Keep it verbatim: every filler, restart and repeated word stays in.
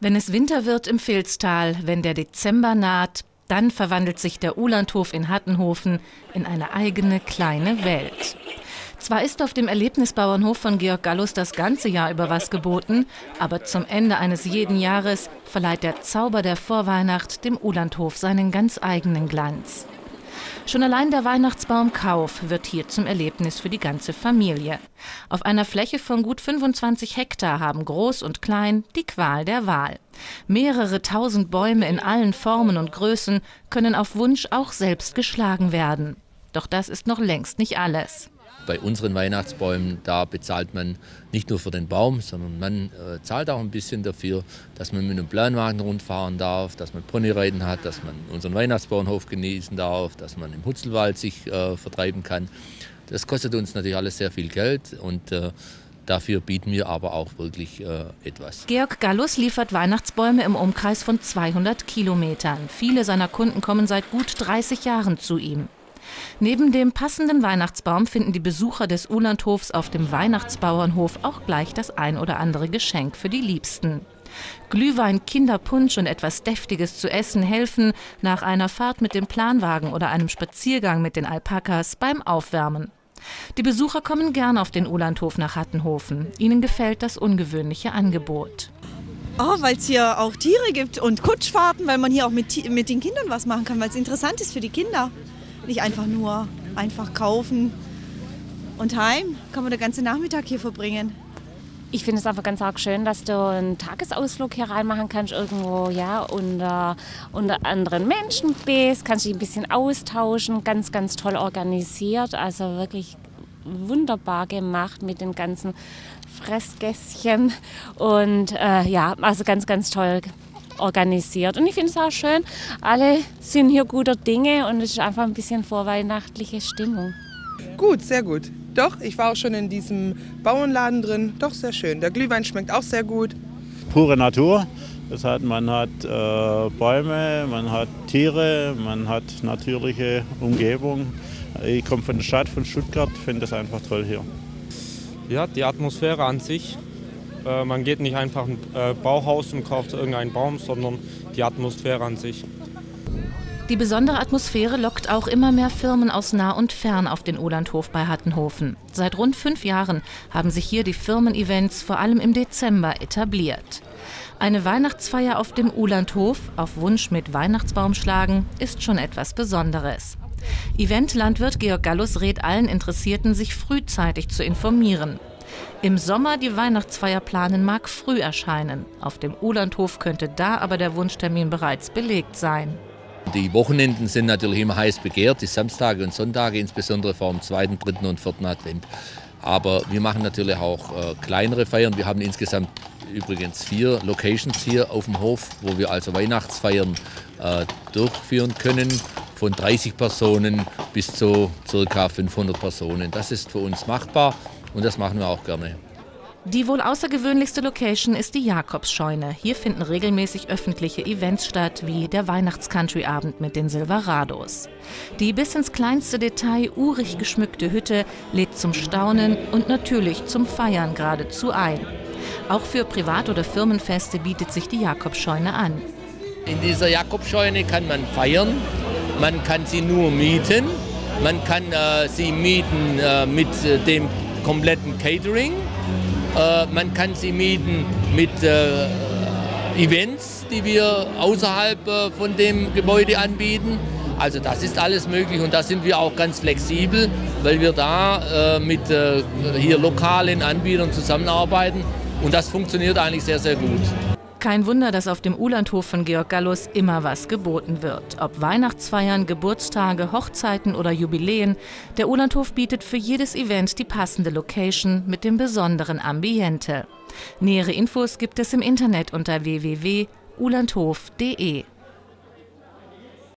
Wenn es Winter wird im Vilstal, wenn der Dezember naht, dann verwandelt sich der Ulandhof in Hattenhofen in eine eigene kleine Welt. Zwar ist auf dem Erlebnisbauernhof von Georg Gallus das ganze Jahr über was geboten, aber zum Ende eines jeden Jahres verleiht der Zauber der Vorweihnacht dem Ulandhof seinen ganz eigenen Glanz. Schon allein der Weihnachtsbaumkauf wird hier zum Erlebnis für die ganze Familie. Auf einer Fläche von gut fünfundzwanzig Hektar haben Groß und Klein die Qual der Wahl. Mehrere tausend Bäume in allen Formen und Größen können auf Wunsch auch selbst geschlagen werden. Doch das ist noch längst nicht alles. Bei unseren Weihnachtsbäumen, da bezahlt man nicht nur für den Baum, sondern man äh, zahlt auch ein bisschen dafür, dass man mit einem Planwagen rundfahren darf, dass man Ponyreiten hat, dass man unseren Weihnachtsbauernhof genießen darf, dass man im Hutzelwald sich äh, vertreiben kann. Das kostet uns natürlich alles sehr viel Geld und äh, dafür bieten wir aber auch wirklich äh, etwas. Georg Gallus liefert Weihnachtsbäume im Umkreis von zweihundert Kilometern. Viele seiner Kunden kommen seit gut dreißig Jahren zu ihm. Neben dem passenden Weihnachtsbaum finden die Besucher des Ulandhofs auf dem Weihnachtsbauernhof auch gleich das ein oder andere Geschenk für die Liebsten. Glühwein, Kinderpunsch und etwas Deftiges zu essen helfen nach einer Fahrt mit dem Planwagen oder einem Spaziergang mit den Alpakas beim Aufwärmen. Die Besucher kommen gern auf den Ulandhof nach Hattenhofen. Ihnen gefällt das ungewöhnliche Angebot. Oh, weil es hier auch Tiere gibt und Kutschfahrten, weil man hier auch mit, mit den Kindern was machen kann, weil es interessant ist für die Kinder. Nicht einfach nur einfach kaufen und heim, kann man den ganzen Nachmittag hier verbringen. Ich finde es einfach ganz arg schön, dass du einen Tagesausflug hier reinmachen kannst, irgendwo ja, unter, unter anderen Menschen bist, kannst dich ein bisschen austauschen, ganz, ganz toll organisiert, also wirklich wunderbar gemacht mit den ganzen Fressgässchen und äh, ja, also ganz, ganz toll organisiert. Und ich finde es auch schön, alle sind hier guter Dinge und es ist einfach ein bisschen vorweihnachtliche Stimmung. Gut, sehr gut. Doch, ich war auch schon in diesem Bauernladen drin. Doch, sehr schön. Der Glühwein schmeckt auch sehr gut. Pure Natur. Das heißt, man hat äh, Bäume, man hat Tiere, man hat natürliche Umgebung. Ich komme von der Stadt, von Stuttgart, finde das einfach toll hier. Ja, die Atmosphäre an sich. Äh, man geht nicht einfach in ein äh, Bauhaus und kauft irgendeinen Baum, sondern die Atmosphäre an sich. Die besondere Atmosphäre lockt auch immer mehr Firmen aus nah und fern auf den Ulandhof bei Hattenhofen. Seit rund fünf Jahren haben sich hier die Firmen-Events vor allem im Dezember etabliert. Eine Weihnachtsfeier auf dem Ulandhof, auf Wunsch mit Weihnachtsbaum schlagen, ist schon etwas Besonderes. Eventlandwirt Georg Gallus rät allen Interessierten, sich frühzeitig zu informieren. Im Sommer die Weihnachtsfeier planen mag früh erscheinen. Auf dem Ulandhof könnte da aber der Wunschtermin bereits belegt sein. Die Wochenenden sind natürlich immer heiß begehrt, die Samstage und Sonntage, insbesondere vor dem zweiten, dritten und vierten Advent. Aber wir machen natürlich auch äh, kleinere Feiern. Wir haben insgesamt übrigens vier Locations hier auf dem Hof, wo wir also Weihnachtsfeiern äh, durchführen können. Von dreißig Personen bis zu ca. fünfhundert Personen. Das ist für uns machbar und das machen wir auch gerne. Die wohl außergewöhnlichste Location ist die Jakobsscheune. Hier finden regelmäßig öffentliche Events statt, wie der Weihnachts-Country-Abend mit den Silverados. Die bis ins kleinste Detail urig geschmückte Hütte lädt zum Staunen und natürlich zum Feiern geradezu ein. Auch für Privat- oder Firmenfeste bietet sich die Jakobsscheune an. In dieser Jakobsscheune kann man feiern, man kann sie nur mieten, man kann äh, sie mieten äh, mit äh, dem kompletten Catering. Äh, man kann sie mieten mit äh, Events, die wir außerhalb äh, von dem Gebäude anbieten. Also das ist alles möglich und da sind wir auch ganz flexibel, weil wir da äh, mit äh, hier lokalen Anbietern zusammenarbeiten und das funktioniert eigentlich sehr, sehr gut. Kein Wunder, dass auf dem Ulandhof von Georg Gallus immer was geboten wird. Ob Weihnachtsfeiern, Geburtstage, Hochzeiten oder Jubiläen, der Ulandhof bietet für jedes Event die passende Location mit dem besonderen Ambiente. Nähere Infos gibt es im Internet unter w w w punkt ulandhof punkt de.